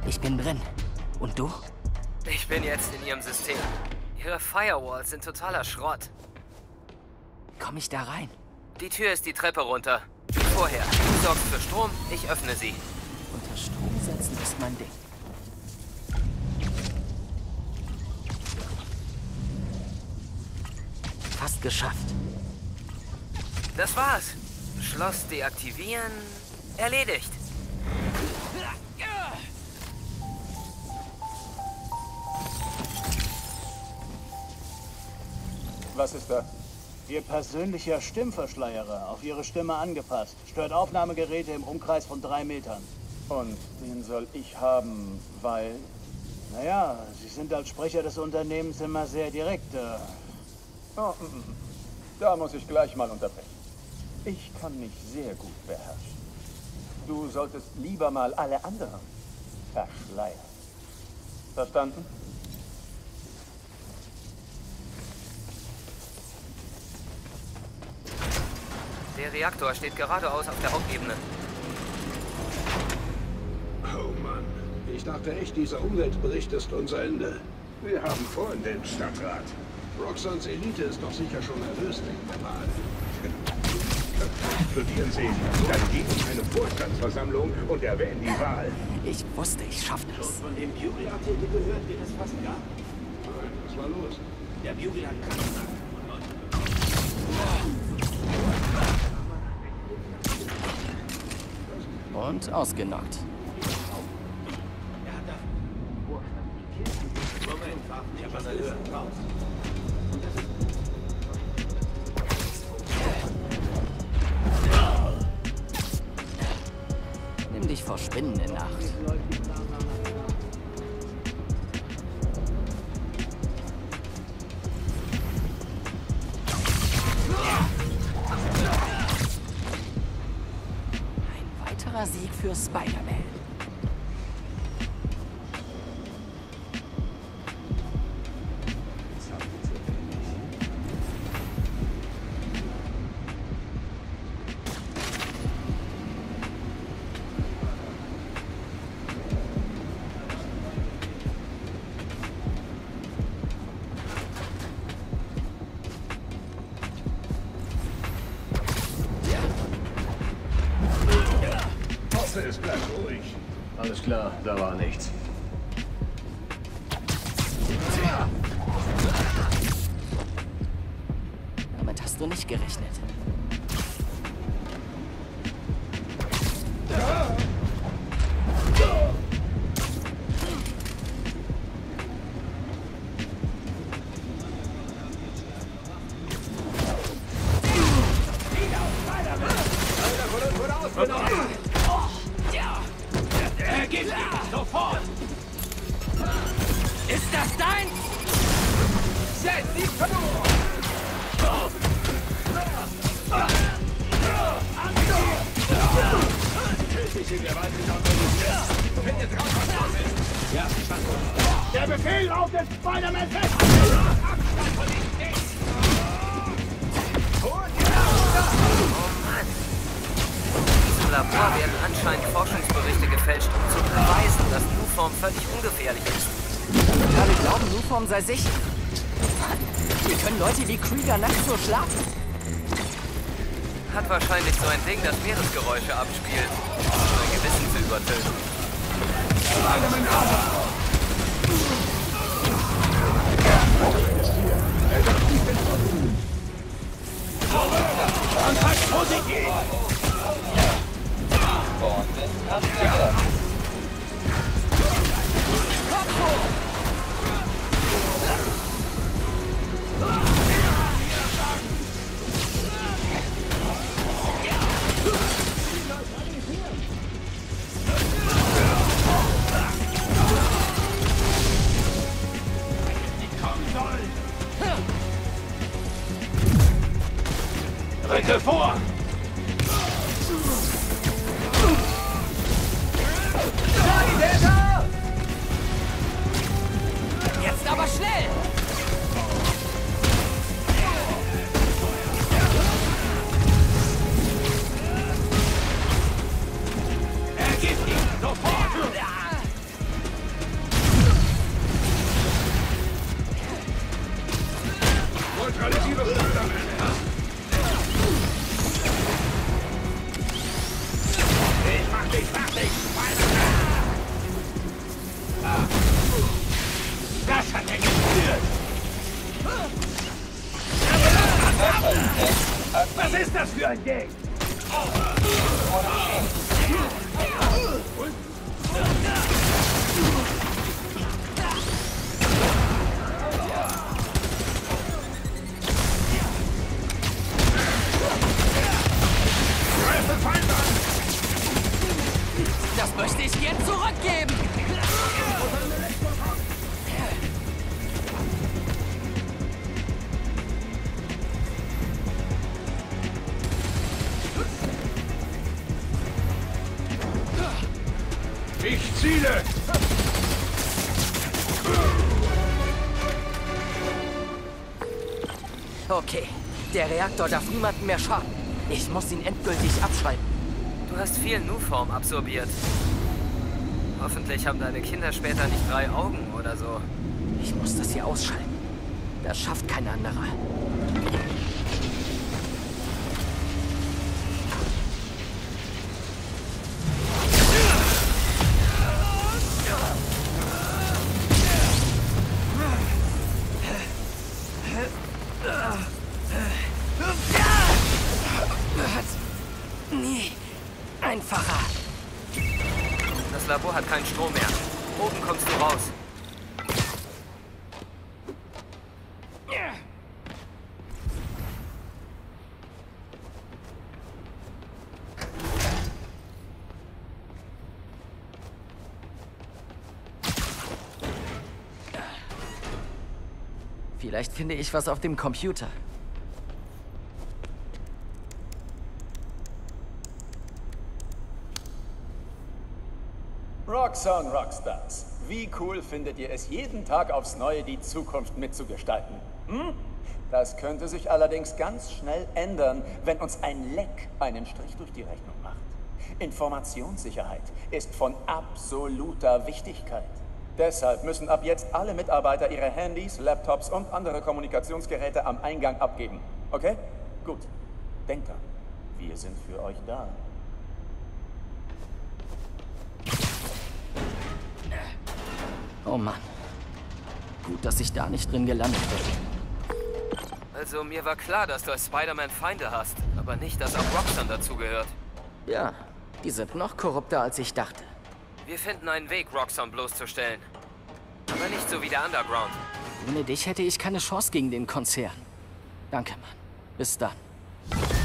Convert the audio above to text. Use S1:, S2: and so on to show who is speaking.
S1: Ich bin drin. Und du?
S2: Ich bin jetzt in ihrem System. Ihre Firewalls sind totaler Schrott.
S1: Komm ich da rein?
S2: Die Tür ist die Treppe runter. Wie vorher. Du sorgst für Strom, ich öffne sie.
S1: Unter Strom setzen ist mein Ding. Fast geschafft.
S2: Das war's. Schloss deaktivieren. Erledigt.
S3: Was ist das? Ihr persönlicher Stimmverschleierer, auf Ihre Stimme angepasst. Stört Aufnahmegeräte im Umkreis von 3 Metern. Und den soll ich haben, weil... Naja, Sie sind als Sprecher des Unternehmens immer sehr direkt.
S4: Da muss ich gleich mal unterbrechen. Ich kann mich sehr gut beherrschen. Du solltest lieber mal alle anderen verschleiern. Verstanden?
S2: Der Reaktor steht geradeaus auf der Hauptebene.
S5: Oh Mann, ich dachte echt, dieser Umweltbericht ist unser Ende. Wir haben Freunde im Stadtrat. Roxans Elite ist doch sicher schon nervös wegen der Wahl. Studieren sehen, dann gibt es eine Vorstandsversammlung und erwähnen die Wahl.
S1: Ich wusste, ich schaff das.
S6: Von dem Bugle-Artikel gehört wird es fast gar.
S5: Nein, was war los?
S6: Der Bugle hat keine
S1: Und ausgenockt.
S6: Moment, ich hab was gehört. Raus.
S1: Nimm dich vor Spinnen in Acht. Ein weiterer Sieg für Spider-Man.
S5: Es bleibt ruhig.
S7: Alles klar, da war nichts.
S1: Damit hast du nicht gerechnet.
S6: Sofort! Ist das dein? Set die Verlor!
S5: Tödliche Gewalt ist organisiert. Findet raus, was los ist. Ja, verstanden.
S3: Der Befehl lautet Spider-Man fest!
S6: Abstand von den Dings!
S2: Oh Mann! In diesem Labor werden anscheinend Forschungsberichte gefälscht, um zu beweisen, dass Nuform völlig ungefährlich ist.
S1: Alle glauben, Nuform sei sicher. Wir können Leute wie Krieger nachts nur schlafen.
S2: Hat wahrscheinlich so ein Ding, das Meeresgeräusche abspielt, um sein Gewissen zu übertönen.
S6: Kontakt positiv!
S5: Rücke vor!
S6: dein Ding!
S1: Das möchte ich gern zurückgeben.
S5: Ich ziele!
S1: Okay, der Reaktor darf niemandem mehr schaden. Ich muss ihn endgültig abschalten.
S2: Du hast viel Nu-Form absorbiert. Hoffentlich haben deine Kinder später nicht 3 Augen oder so.
S1: Ich muss das hier ausschalten. Das schafft kein anderer. Nie einfacher.
S2: Das Labor hat keinen Strom mehr. Oben kommst du raus.
S1: Vielleicht finde ich was auf dem Computer.
S4: Roxxon Rockstars, wie cool findet ihr es, jeden Tag aufs Neue die Zukunft mitzugestalten? Hm? Das könnte sich allerdings ganz schnell ändern, wenn uns ein Leck einen Strich durch die Rechnung macht. Informationssicherheit ist von absoluter Wichtigkeit. Deshalb müssen ab jetzt alle Mitarbeiter ihre Handys, Laptops und andere Kommunikationsgeräte am Eingang abgeben. Okay? Gut. Denkt dran, wir sind für euch da.
S1: Oh Mann. Gut, dass ich da nicht drin gelandet bin.
S2: Also mir war klar, dass du als Spider-Man Feinde hast, aber nicht, dass auch Roxxon dazugehört.
S1: Ja, die sind noch korrupter, als ich dachte.
S2: Wir finden einen Weg, Roxxon bloßzustellen. Aber nicht so wie der Underground.
S1: Ohne dich hätte ich keine Chance gegen den Konzern. Danke, Mann. Bis dann.